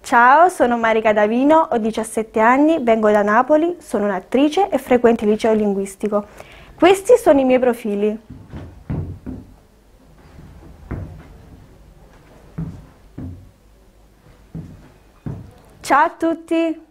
Ciao, sono Marica Davino, ho 17 anni, vengo da Napoli, sono un'attrice e frequento il liceo linguistico. Questi sono i miei profili. Ciao a tutti!